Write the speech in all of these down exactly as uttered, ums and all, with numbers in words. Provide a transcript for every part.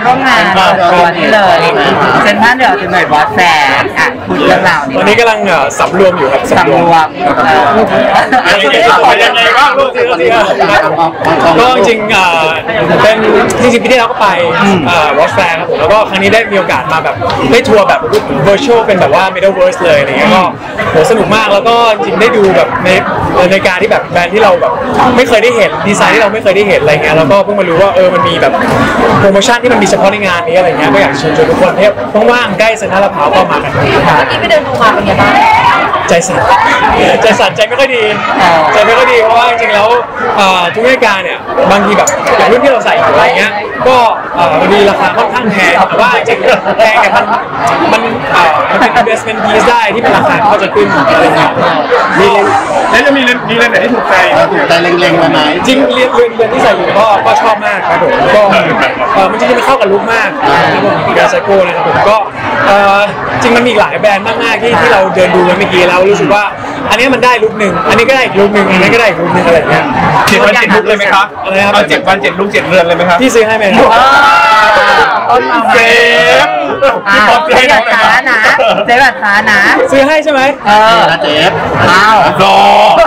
ร่วมงานเปิดตัวนี้เลยเซนทรัลเดี๋ยวจะหน่วยบอสแฟร์อ่ะพูดเรื่องราวนี้ตอนนี้กำลังสำรวมอยู่ครับสำรวมอะไรยังไงบ้างลูกทีละทีก็จริงๆเป็นจริงๆปีที่แล้วก็ไปวอชแฟร์ครับผมแล้วก็ครั้งนี้ได้มีโอกาสมาแบบได้ทัวร์แบบ virtual เป็นแบบว่า metaverse เลยอะไรเงี้ยก็โหสนุกมากแล้วก็จริงได้ดูแบบในในการที่แบบแบรนด์ที่เราแบบไม่เคยได้เห็นดีไซน์ที่เราไม่เคยได้เห็นอะไรเงี้ยแล้วก็เพิ่งมารู้ว่าเออมันมีแบบโปรโมชั่นที่มันมีเฉพาะในงานนี้อะไรเงี้ยก็อยากเชิญชวนทุกคนที่ว่างๆใกล้เซ็นทรัลลาดพร้าวก็มากันเมื่อกี้ไปเดินดูมาเป็นไงบ้างใจสั่นใจสั่นใจไม่ค่อยดีใจไม่ค่อยดีเพราะว่าจริงๆแล้วทุกรายการเนี่ยบางทีแบบอย่างรุ่นที่เราใส่อยู่อะไรเงี้ยก็มันมีราคาค่อนข้างแพงแต่ว่าจริงแพงแต่มันมันมันเป็น investment piece ได้ที่เป็นราคาก็จะขึ้นอะไรเงี้ยมีแล้วจะมีเรื่องมีเรื่องไหนที่ถูกใจถูกใจเล็งๆมาไหมจริงเรียนเรียนเรียนที่ใส่อยู่ก็ก็ชอบมากครับผมก็มันจริงๆมันเข้ากับลุคมากครับผมมีการไซโก้นะครับผมก็จริงมันมีหลายแบรนด์มากๆที่ที่เราเดินดูเมื่อกี้แล้วรู้สึกว่าอันนี้มันได้ลุคหนึ่งอันนี้ก็ได้อีกลุคหนึ่งอันนี้ก็ได้อีกลุคหนึ่งอะไรเงี้ยเจ็ดวันเจ็ดลุคเลยไหมครับอะไรครับเอาเจ็ดวันเจ็ดลุคเจ็ดเรือนเลยไหมครับพี่ซื้อให้ไหมครับต้นมาเซฟพี่ป๊อปเจ๊แบบท้านะเจ๊แบบท้านะซื้อให้ใช่ไหมเออเจ๊อ้าวรอ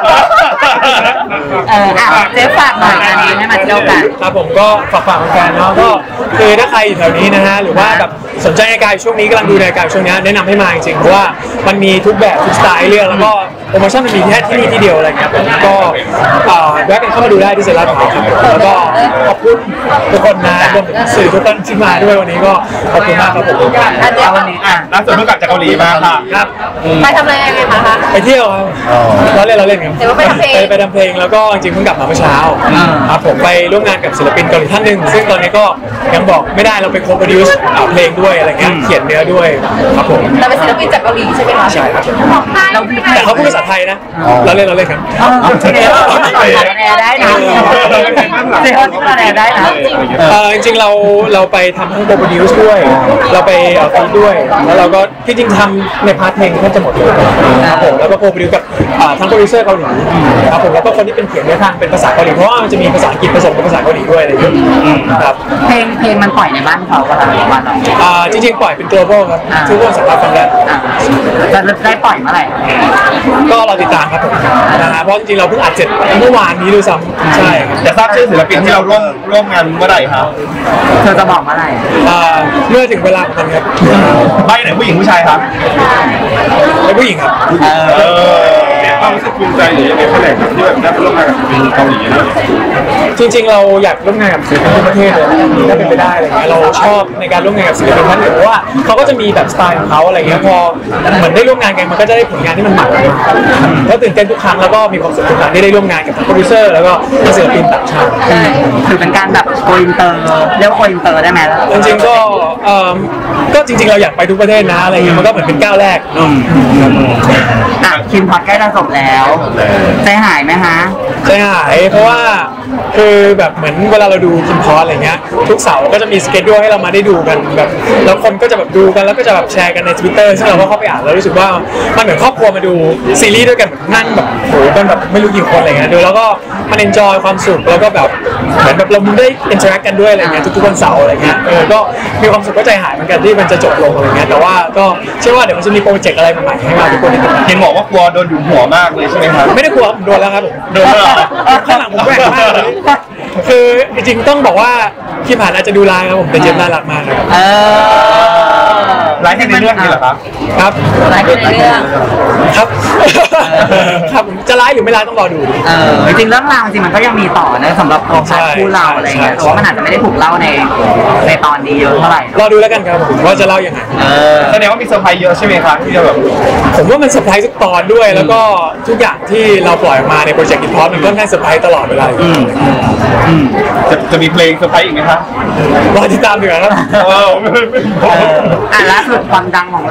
เอออ่ะเจ๊ฝากหน่อยอันนี้ให้มาเที่ยวกันครับผมก็ฝากฝากแฟนเนาะก็คือถ้าใครอยู่แถวนี้นะฮะหรือว่าแบบสนใจในการช่วงนี้กำลังดูในการช่วงนี้แนะนำให้มาจริงๆเพราะว่ามันมีทุกแบบทุกสไตล์เลือกแล้วก็โปรโมชั่นมันมีแค่ที่นี่ที่เดียวอะไรเงี้ยผมก็แวะกันเข้ามาดูได้ที่เซ็นทรัลลาดพร้าวครับแล้วก็ขอบคุณทุกคนนะรวมถึงสื่อทุกท่านที่มาด้วยวันนี้ก็ขอบคุณมากครับผมอันนี้วันนี้อ่ะล่าสุดเพิ่งกลับจากเกาหลีมาค่ะครับไปทำอะไรกันคะไปเที่ยวครับเราเล่นเราเล่นครับไปทำเพลงไปทำเพลงแล้วก็จริงเพิ่งกลับมาเมื่อเช้าครับผมไปร่วมงานกับศิลปินเกาหลีท่านหนึ่งซึ่งตอนนี้ก็ยังบอกไม่ได้เราเป็นโคโปรดิวซ์เพลงด้วยอะไรเงี้ยเขียนเนื้อด้วยครับผมเราเป็นศิลปินจากเกาหลีใช่ไหมคะใช่ครับเราแต่เขาพูดภาษาไทยนะเราเล่นเราเล่นครับเดี๋ยวเราแอร์ได้นะเดี๋ยวเราแอร์ได้นะจริงๆเราเราไปทำทั้งโปรดิวซ์ด้วยเราไปฟีดด้วยแล้วเราก็ที่จริงทำในพาร์ทเพลงแทบจะหมดเลยครับผมแล้วก็โปรดิวซ์กับทั้งโปรดิวเซอร์เกาหลีครับผมแล้วก็คนที่เป็นเขียนเนื้อทางเป็นภาษาเกาหลีเพราะว่ามันจะมีภาษาอังกฤษผสมกับภาษาเกาหลีด้วยอะไรอย่างเงี้ยครับเพลงเพลงมันปล่อยในบ้านเขาก็แล้วบ้านเราอ่าจริงๆปล่อยเป็น global ครับทุกคนสามารถฟังได้จะได้ปล่อยเมื่อไหร่ก็เราติดตามครับผมนะฮะเพราะจริงๆเราเพิ่งอัดเสร็จเมื่อวานนี้ด้วยซ้ำใช่จะทราบชื่อศิลปินที่เราร่วมร่วมงานเมื่อไหร่ครับเธอจะบอกเมื่อไหร่อ่าเมื่อถึงเวลาของมันครับใบไหนผู้หญิงผู้ชายครับเป็นผู้หญิงครับเออความรู้สึกภูมิใจหรือยังไงแค่ไหนครับที่แบบได้ร่วมงานกับศิลปินเกาหลีจริงๆเราอยากร่วมงานกับศิลปินทุกประเทศเลยถ้าเป็นไปได้อะไรเงี้ยเราชอบในการร่วมงานกับศิลปินท่านอื่นเพราะว่าเขาก็จะมีแบบสไตล์ของเขาอะไรเงี้ยพอเหมือนได้ร่วมงานกันมันก็จะได้ผลงานที่มันใหม่ก็ตื่นเต้นทุกครั้งแล้วก็มีความสุขทุกครั้งที่ได้ร่วมงานกับทั้งโปรดิวเซอร์แล้วก็ศิลปินต่างชาติถือเป็นการแบบโกอินเตอร์เรียกว่าโกอินเตอร์ได้ไหมจริงๆก็ก็จริงๆเราอยากไปทุกประเทศนะอะไรเงี้ยมันก็เหมือนเป็นก้าวแรกอ่ะคิมพอดใกล้จะจบแล้วใจหายไหมฮะใจหายเพราะว่าคือแบบเหมือนเวลาเราดูคิมพอดอะไรเงี้ยทุกเสาร์ก็จะมีสเกจดูให้เรามาได้ดูกันแบบแล้วคนก็จะแบบดูกันแล้วก็จะแบบแชร์กันใน Twitter ซึ่งเราก็เข้าไปอ่านแล้วรู้สึกว่ามันเหมือนครอบครัวมาดูซีรีส์ด้วยกันแบบนั่งแบบโหกันแบบไม่รู้กี่คนอะไรเงี้ยดูแล้วก็มันเอนจอยความสุขแล้วก็แบบเหมือนแบบเราได้อินเทอร์แอคกันด้วยอะไรเงี้ยทุกๆวันเสาร์อะไรเงี้ยเออก็มีความสุขก็ใจหายเหมือนกันที่มันจะจบลงอะไรเงี้ยแต่ว่าก็เชื่อว่าเดี๋ยวมันจะมีโปรเจกต์อะไรใหม่ๆให้มาทุกคนเห็นบอกว่ากลัวโดนหยุมหัวมากเลยใช่ไหมครับไม่ได้กลัวผมโดนแล้วครับผมโดนแล้วข้างหลังผมแหวกมากเลยคือจริงๆต้องบอกว่าคิมผ่านอาจจะดูร้ายครับผมแต่เจมน่ารักมากครับเออร้ายในเรื่องนี้เหรอครับครับร้ายในเรื่องครับครับผมจะร้ายหรือไม่ร้ายต้องรอดูเออจริงๆเรื่องราวจริงมันก็ยังมีต่อนะสำหรับตัวคู่เราอะไรเงี้ยเพราะว่ามันอาจจะไม่ได้ถูกเล่าในในตอนนี้เยอะเท่าไหร่รอดูแล้วกันครับผมว่าจะเล่ายังไงแสดงว่ามีเซอร์ไพรส์เยอะใช่ไหมครับที่จะแบบผมว่ามันเซอร์ไพรส์ทุกตอนด้วยแล้วก็ทุกอย่างที่เราปล่อยออกมาในโปรเจกต์คิมพอดมันก็แค่เซอร์ไพรส์ตลอดเวลาจะจะมีเพลงเซอร์ไพรส์อีกไหมครับรอติดตามดีกว่าครับอ่ะล่าสุดความดังของเรามี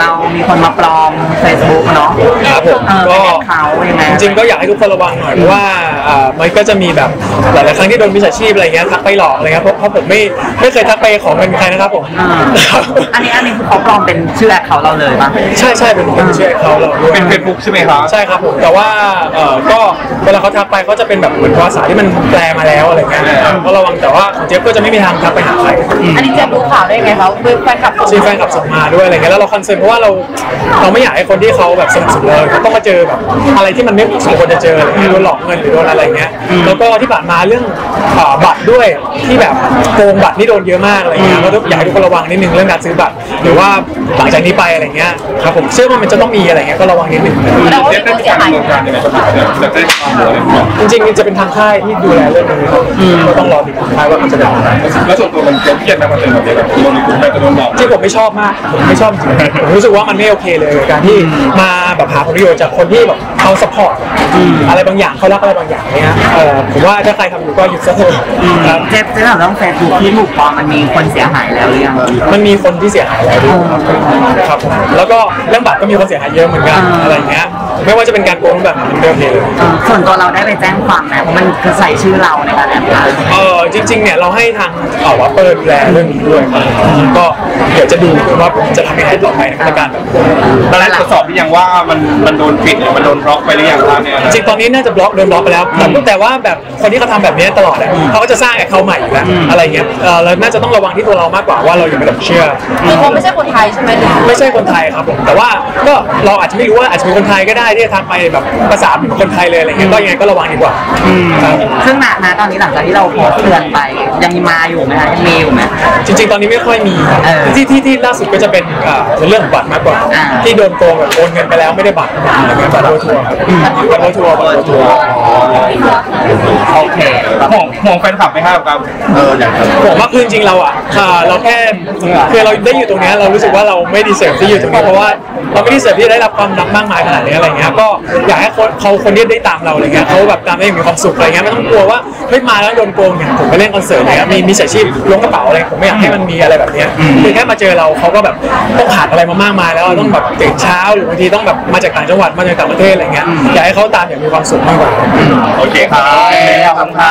คนมาปลอม Facebook เนาะครับผมเออก็เป็นเขายังไงจริงๆก็อยากให้ทุกคนระวังหน่อยเพราะว่าอ่ามันก็จะมีแบบหลายๆครั้งที่โดนมิจฉาชีพอะไรเงี้ยทักไปหลอกอะไรเงี้ยเพราะเพราะผมไม่ไม่เคยทักไปขอเงินใครนะครับผมอ่าครับอันนี้อันนี้คือเขาปลอมเป็นชื่อแอคเขาเราเลยปะใช่ใช่เป็นเป็นชื่อเขาเราด้วยเป็นเฟซบุ๊กใช่ไหมครับใช่ครับผมแต่ว่าเออก็เวลาเขาทักไปเขาจะเป็นแบบเหมือนภาษาที่มันแปลมาแล้วอะไรเงี้ยก็ระวังแต่ว่าของเจฟก็จะไม่มีทางทักไปหาใครอันนี้เจมรู้ข่าวได้ไงคะคือแฟนคลับส่งซีแฟนกลับส่งมาด้วยอะไรเงี้ยแล้วเราคอนเซิร์นเพราะว่าเราเราไม่อยากให้คนที่เขาแบบสนับสนุนเราเขาต้องมาเจอแบบอะไรที่มันไม่สมควรจะเจออะไรเงี้ยโดนหลอกเงินหรือโดนอะไรเงี้ยแล้วก็ที่ผ่านมาเรื่องอ่าบัตรด้วยที่แบบโกงบัตรนี่โดนเยอะมากอะไรเงี้ยก็ต้องอยากให้ทุกคนระวังนิดนึงเรื่องการซื้อบัตรหรือว่าหลังจากนี้ไปอะไรเงี้ยครับผมเชื่อว่ามันจะต้องมีอะไรเงี้ยก็ระวังนิดนึงแล้วว่าเจ๊มีได้ผู้มีเสียการหายดำเนินการยังไงบ้างครับจะได้ความรู้อะไรบ้างจริงๆจะเป็นทางค่ายที่ดูแลเรื่องนี้ครับก็ต้องรอติดตามค่ายว่ามันจะเป็นยังไงแล้วส่วนตัวมันเจ๊เครียดไหมมันเป็นแบบนี้แบบโดนกลุ่มแม่จะโดนหลอกที่ผมไม่ชอบมากผมไม่ชอบจริงๆผมรู้สึกว่ามันไม่โอเคเลยกับการที่มาแบบหาผลประโยชน์จากคนที่แบบเขาสปอร์ตอะไรบางอย่างเขารักอะไรบางอย่างเนี้ยเออผมว่าถ้าใครทำอยู่ก็หยุดซะเถอะครับเจ๊เจ๊ถามเรื่องเฟซบุ๊กที่ถูกปลอมมันมีคนเสียหายแล้วหรือยังมันมีคนที่เสียหายแล้วด้วยครับครับผมแล้วก็เรื่องบัตรก็มีคนเสียหายเยอะเหมือนกันอะไรเงี้ยไม่ว่าจะเป็นการโกงแบบไหนมันไม่โอเคเลยเออส่วนตัวเราได้ไปแจ้งความไหมเพราะมันคือใส่ชื่อเราในการแอดไลน์เออจริงๆเนี่ยเราให้ทางเอ่อวัปเปอร์ดูแลเรื่องนี้ด้วยครับก็เดี๋ยวจะดูว่าผมจะทำยังไงต่อไปในมาตรการแบบตอนแรกตรวจสอบหรือยังว่ามันมันโดนปิดหรือมันโดนบล็อกไปหรือยังครับเนี่ยจริงๆตอนนี้น่าจะบล็อกโดนบล็อกไปแล้วแต่แต่ว่าแบบคนที่เขาทำแบบนี้ตลอดอะเขาก็จะสร้างแอคเคาท์ใหม่อยู่แล้วอะไรเงี้ยเออเราน่าจะต้องระวังที่ตัวเรามากกว่าว่าเราอย่าไปหลงเชื่อคือเขาไม่ใช่คนไทยใช่ไหมหรือไม่ใช่คนไทยครับผมแต่ว่าก็เราอาจจะไม่รู้ว่าอาจจะเป็นคนไทยก็ได้ที่จะทักไปแบบภาษาเหมือนคนไทยเลยอะไรเงี้ยก็ยังไงก็ระวังดีกว่าครับซึ่งณณตอนนี้หลังจากที่เราโพสต์เตือนไปยังมีมาอยู่ไหมคะยังมีอยู่ไหมจริงๆ ตอนนี้ไม่ค่อยมีเออที่ที่ที่ล่าสุดก็จะเป็นอ่าเป็นเรื่องของบัตรมากกว่าอ่าที่โดนโกงแบบโอนเงินไปแล้วไม่ได้บัตรอะไรเงี้ยบัตรโดนทัวร์บัตรโดนทัวร์บัตรโดนทัวร์โอเคห่วงห่วงแฟนคลับไหมครับครับเอออย่างนั้นผมว่าคือจริงๆเราอ่ะอ่าเราแค่คือเราได้อยู่ตรงเนี้ยเรารู้สึกว่าเราไม่ดีเสิร์ฟที่อยู่ตรงนี้เพราะว่าเราไม่ดีเสิร์ฟที่จะได้รับความรักมากมายขนาดนี้อะไรเงี้ยก็อยากให้คนเขาคนที่ได้ตามเราอะไรเงี้ยเขาแบบตามได้อย่างมีความสุขอะไรเงี้ยไม่ต้องกลัวว่าเฮ้ยมาแล้วโดนโกงอย่างผมไปเล่นคอนเสิร์ตอะไรเงี้ยมีมีสายชีพล้วงกระเป๋าอะไรผมไม่อยากให้มันมีอะไรแบบเนี้ยคือแค่มาเจอเราเขาก็แบบต้องผ่านอะไรมามากมายแล้วต้องแบบตื่นเช้าหรือบางทีต้องแบบมาจากต่างจังหวัดมาจากต่างประเทศอะไรเงี้ยอยากให้เขาตามอย่างมีความสุขมากกว่าโอเคครับขอบคุณครับ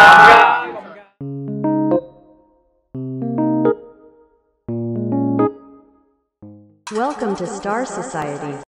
Welcome to Star Society.